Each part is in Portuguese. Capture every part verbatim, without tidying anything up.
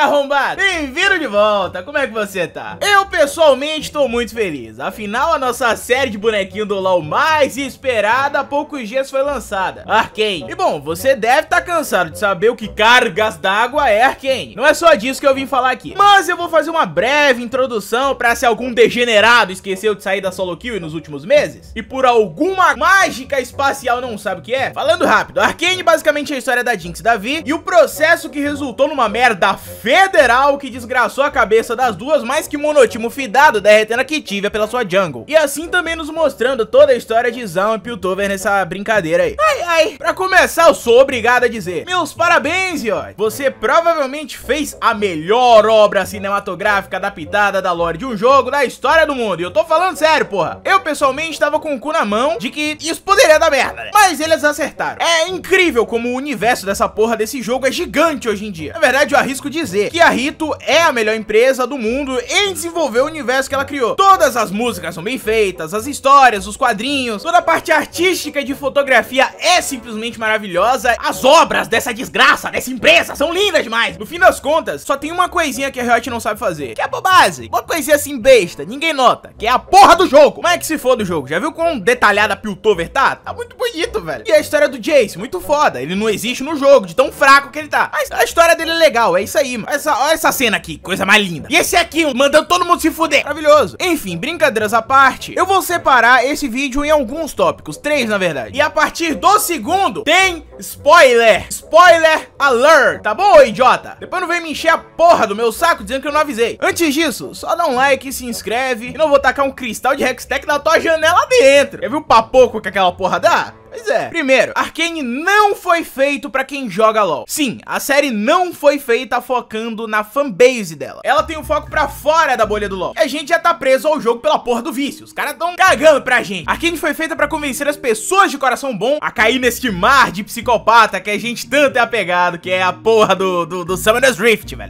arrombado? Bem-vindo de volta, como é que você tá? Eu pessoalmente tô muito feliz, afinal a nossa série de bonequinho do LoL mais esperada há poucos dias foi lançada, Arcane. E bom, você deve estar cansado de saber o que cargas d'água é Arcane. Não é só disso que eu vim falar aqui, mas eu vou fazer uma breve introdução pra se algum degenerado esqueceu de sair da solo kill nos últimos meses e por alguma mágica espacial não sabe o que é. Falando rápido, Arcane basicamente é a história da Jinx e da Vi e o processo que resultou numa merda federal que desgraçou a cabeça das duas, mais que monotimo fidado derretendo a Kitivia pela sua jungle. E assim também nos mostrando toda a história de Zaun e Piltover nessa brincadeira aí. Ai, ai, pra começar eu sou obrigado a dizer, meus parabéns, Riot. Você provavelmente fez a melhor obra cinematográfica adaptada da lore de um jogo da história do mundo. E eu tô falando sério, porra. Eu pessoalmente tava com o cu na mão de que isso poderia dar merda, né? Mas eles acertaram. É incrível como o universo dessa porra desse jogo é gigante hoje em dia. Na verdade, eu arrisco dizer que a Rito é a melhor empresa do mundo em desenvolver o universo que ela criou. Todas as músicas são bem feitas, as histórias, os quadrinhos, toda a parte artística de fotografia é simplesmente maravilhosa. As obras dessa desgraça, dessa empresa, são lindas demais. No fim das contas, só tem uma coisinha que a Riot não sabe fazer, que é a bobagem. Uma coisinha assim besta, ninguém nota, que é a porra do jogo. Como é que se for do jogo? Já viu quão detalhada a Piltover tá? Tá muito bonito, velho. E a história do Jayce, muito foda. Ele não existe no jogo, de tão fraco que ele tá. Mas a história dele é legal, é isso aí, mano. Essa, olha essa cena aqui, coisa mais linda. E esse aqui, mandando todo mundo se fuder. Maravilhoso. Enfim, brincadeiras à parte, eu vou separar esse vídeo em alguns tópicos, três na verdade. E a partir do segundo, tem spoiler. Spoiler alert, tá bom, idiota? Depois não vem me encher a porra do meu saco dizendo que eu não avisei. Antes disso, só dá um like, se inscreve. E não vou tacar um cristal de Hextech na tua janela dentro. Já viu o papoco que aquela porra dá? Pois é. Primeiro, Arcane não foi feito pra quem joga LoL. Sim, a série não foi feita focando na fanbase dela. Ela tem um foco pra fora da bolha do LoL. E a gente já tá preso ao jogo pela porra do vício. Os caras tão cagando pra gente. Arcane foi feita pra convencer as pessoas de coração bom a cair neste mar de psicopata que a gente tanto é apegado, que é a porra do, do, do Summoner's Rift, velho.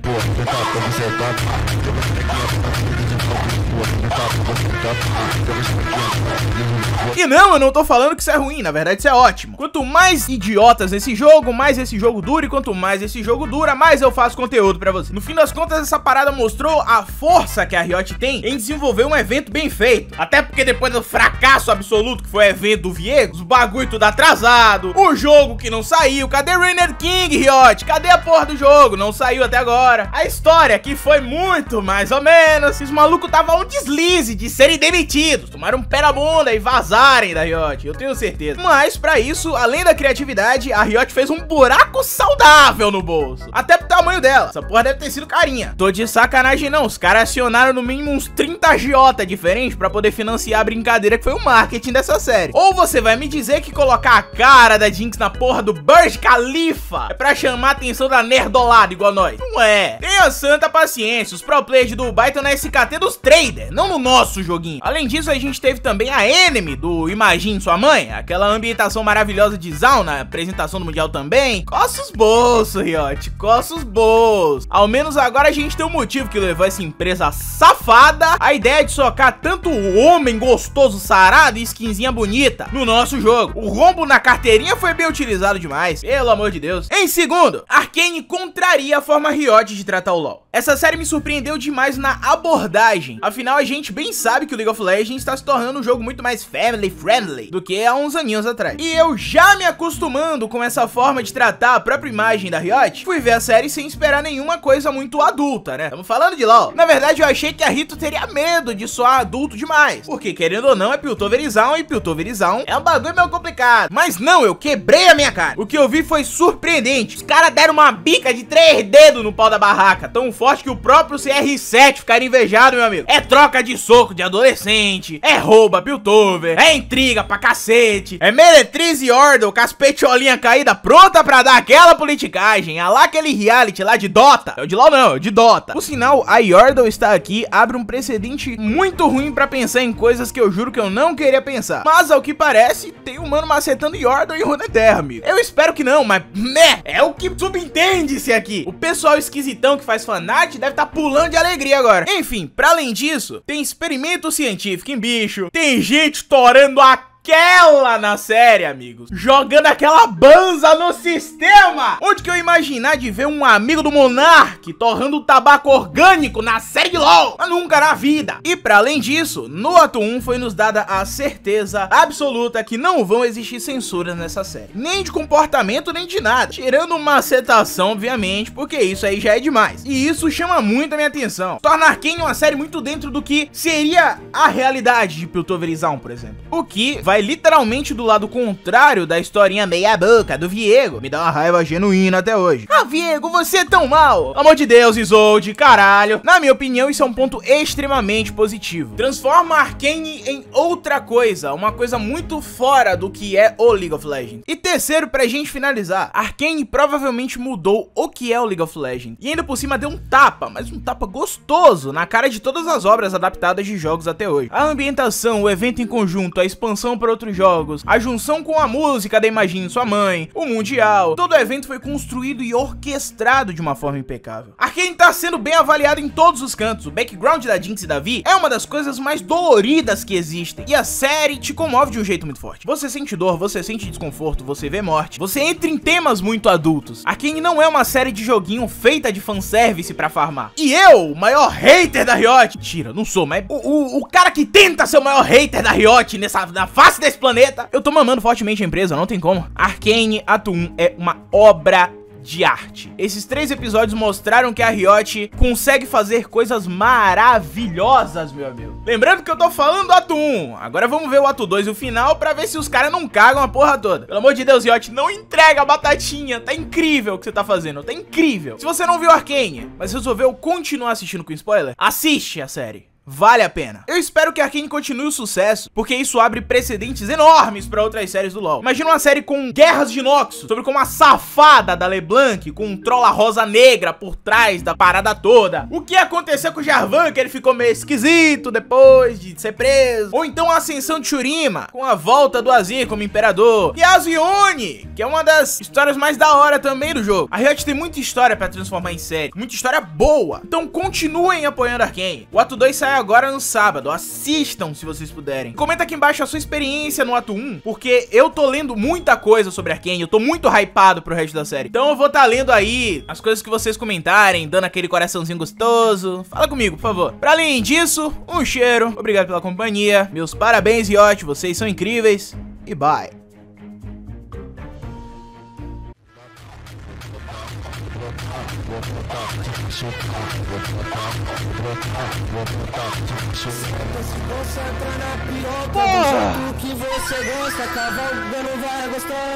E não, eu não tô falando que isso é ruim, na verdade isso é ótimo. Quanto mais idiotas nesse jogo, mais esse jogo dura. E quanto mais esse jogo dura, mais eu faço conteúdo pra você. No fim das contas, essa parada mostrou a força que a Riot tem em desenvolver um evento bem feito. Até porque depois do fracasso absoluto que foi o evento do Viego, os bagulho tudo atrasado, o jogo que não saiu. Cadê Reigner King, Riot? Cadê a porra do jogo? Não saiu até agora. A história que foi muito mais ou menos. Os malucos tava um deslize de serem demitidos, tomaram um pé na bunda e vazarem da Riot, eu tenho certeza. Mas pra isso, além da criatividade, a Riot fez um buraco saudável no bolso, até pro tamanho dela. Essa porra deve ter sido carinha. Tô de sacanagem não, os caras acionaram no mínimo uns trinta agiota diferentes pra poder financiar a brincadeira que foi o marketing dessa série. Ou você vai me dizer que colocar a cara da Jinx na porra do Burj Khalifa é pra chamar a atenção da nerdolada igual nós? Não é. Tenha santa paciência, os pro players de Dubai estão na S K T dos traders, não no nosso joguinho. Além disso, a gente teve também a Enemy do Imagine Sua Mãe, aquela ambientação maravilhosa de Zaun na apresentação do Mundial também. Coça os bolsos, Riot, coça os bolsos. Ao menos agora a gente tem um motivo que levou essa empresa safada a ideia de socar tanto o homem gostoso sarado e skinzinha bonita no nosso jogo. O rombo na carteirinha foi bem utilizado demais, pelo amor de Deus. Em segundo, Arcane contraria a forma Riot de tratar o LoL. Essa série me surpreendeu demais na abordagem. Afinal, a gente bem sabe que o League of Legends está se tornando um jogo muito mais family friendly do que há uns aninhos atrás. E eu já me acostumando com essa forma de tratar a própria imagem da Riot, fui ver a série sem esperar nenhuma coisa muito adulta, né? Estamos falando de LoL. Na verdade, eu achei que a Rito teria medo de soar adulto demais, porque querendo ou não é Piltover e Zaun, e Piltover e Zaun é um bagulho meio complicado. Mas não, eu quebrei a minha cara. O que eu vi foi surpreendente. Os caras deram uma bica de três dedos no pau da barraca, tão forte que o próprio C R sete ficaria invejado, meu amigo. É troca de soco de adolescente, é rouba Piltover, é intriga pra cacete, é Meretriz e Yordle com as petiolinhas caídas pronta pra dar aquela politicagem, a lá aquele reality lá de Dota. É o de LoL não, é o de Dota. Por sinal, a Yordle está aqui, abre um precedente muito ruim pra pensar em coisas que eu juro que eu não queria pensar. Mas ao que parece, tem um mano macetando Yordle e Runeterra, amigo. Eu espero que não, mas né, é o que subentende-se aqui. O pessoal esquisitão que faz fanart deve estar tá pulando de alegria agora. Enfim, pra além disso, tem experimento científico em bicho, tem gente torando a aquela na série, amigos. Jogando aquela banza no sistema. Onde que eu ia imaginar de ver um amigo do Monark torrando tabaco orgânico na série de LOL? Mas nunca na vida. E pra além disso, no ato um foi nos dada a certeza absoluta que não vão existir censuras nessa série. Nem de comportamento, nem de nada. Tirando uma citação, obviamente, porque isso aí já é demais. E isso chama muito a minha atenção. Torna Arcane uma série muito dentro do que seria a realidade de Piltoverizão, por exemplo. O que vai literalmente do lado contrário da historinha meia boca do Viego. Me dá uma raiva genuína até hoje. Ah, Viego, você é tão mal. Pelo amor de Deus, Isolde, caralho. Na minha opinião, isso é um ponto extremamente positivo. Transforma Arcane em outra coisa, uma coisa muito fora do que é o League of Legends. E terceiro, pra gente finalizar, Arcane provavelmente mudou o que é o League of Legends. E ainda por cima deu um tapa, mas um tapa gostoso na cara de todas as obras adaptadas de jogos até hoje. A ambientação, o evento em conjunto, a expansão para outros jogos, a junção com a música da Imagine Sua Mãe, o Mundial, todo o evento foi construído e orquestrado de uma forma impecável. Arcane tá sendo bem avaliado em todos os cantos. O background da Jinx e da Vi é uma das coisas mais doloridas que existem. E a série te comove de um jeito muito forte. Você sente dor, você sente desconforto, você vê morte, você entra em temas muito adultos. Arcane não é uma série de joguinho feita de fanservice pra farmar. E eu, o maior hater da Riot, tira, não sou, mas o, o, o cara que tenta ser o maior hater da Riot nessa, na face desse planeta, eu tô mamando fortemente a empresa, não tem como. Arcane Ato um é uma obra de arte. Esses três episódios mostraram que a Riot consegue fazer coisas maravilhosas, meu amigo. Lembrando que eu tô falando do ato um, agora vamos ver o ato dois e o final pra ver se os caras não cagam a porra toda. Pelo amor de Deus, Riot, não entrega a batatinha, tá incrível o que você tá fazendo, tá incrível. Se você não viu Arcane, mas resolveu continuar assistindo com spoiler, assiste a série. Vale a pena. Eu espero que Arcane continue o sucesso, porque isso abre precedentes enormes pra outras séries do LoL. Imagina uma série com Guerras de Noxus, sobre como a safada da LeBlanc, com um trolla rosa negra por trás da parada toda. O que aconteceu com o Jarvan, que ele ficou meio esquisito depois de ser preso. Ou então a ascensão de Shurima, com a volta do Azir como imperador. E a Azione, que é uma das histórias mais da hora também do jogo. A Riot tem muita história pra transformar em série, muita história boa. Então continuem apoiando Arcane. O ato dois sai agora no sábado, assistam se vocês puderem. Comenta aqui embaixo a sua experiência no ato um, porque eu tô lendo muita coisa sobre Arcane, eu tô muito hypado pro resto da série. Então eu vou tá lendo aí as coisas que vocês comentarem, dando aquele coraçãozinho gostoso. Fala comigo, por favor. Pra além disso, um cheiro, obrigado pela companhia, meus parabéns, Riot, vocês são incríveis e bye. Porra! Que você gosta, cavalgando vai gostar.